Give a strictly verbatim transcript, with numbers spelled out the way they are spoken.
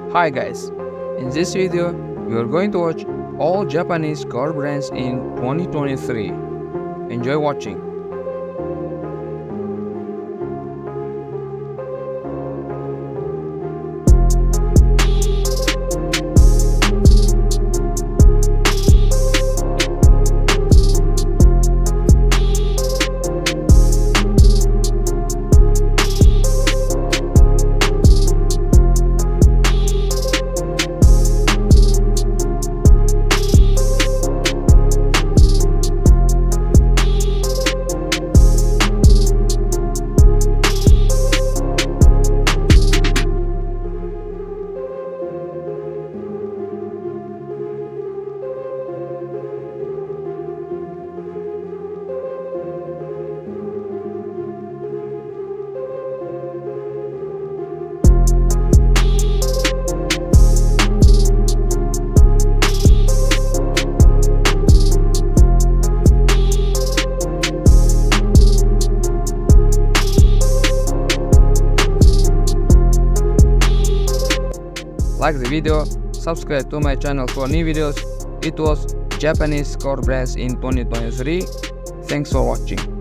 Hi guys, in this video we are going to watch all Japanese car brands in twenty twenty-three. Enjoy watching. Like the video, subscribe to my channel for new videos. It was Japanese car brands in twenty twenty-three. Thanks for watching.